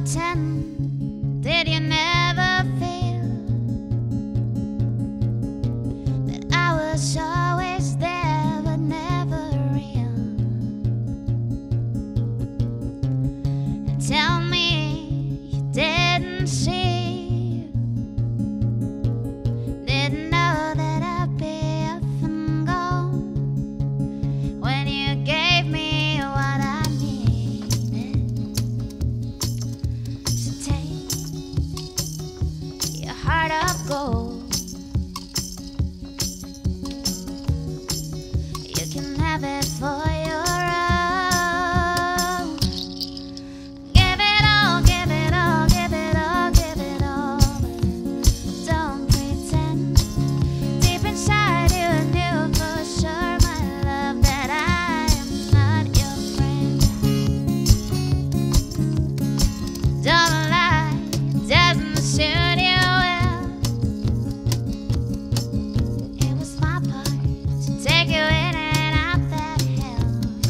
pretend? Did you never feel that I was always there but never real? And tell me you didn't see, didn't know that I'd be up and gone when you gave me what I needed. So take your heart of gold, you can have it for your own. Give it all, give it all, give it all, give it all, but don't pretend. Deep inside you knew for sure, my love, that I am not your friend. Don't lie, it doesn't suit you well. It was my part to take you in and out that hell.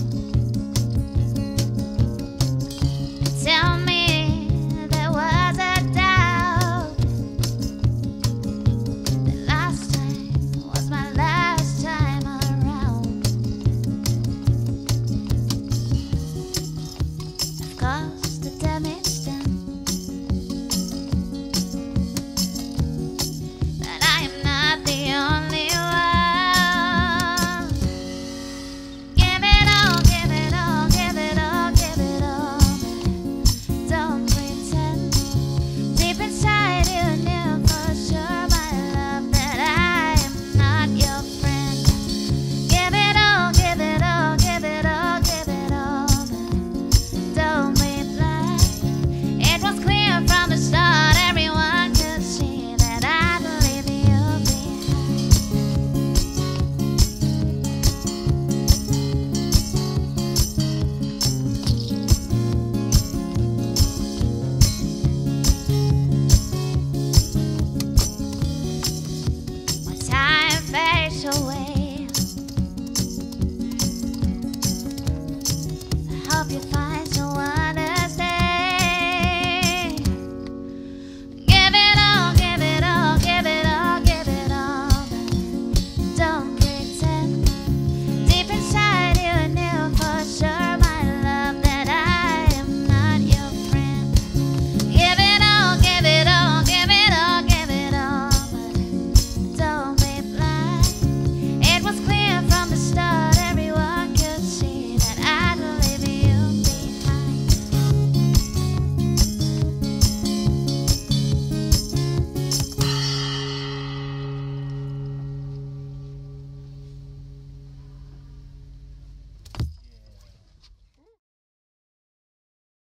Tell me there was a doubt that last time was my last time around. Of course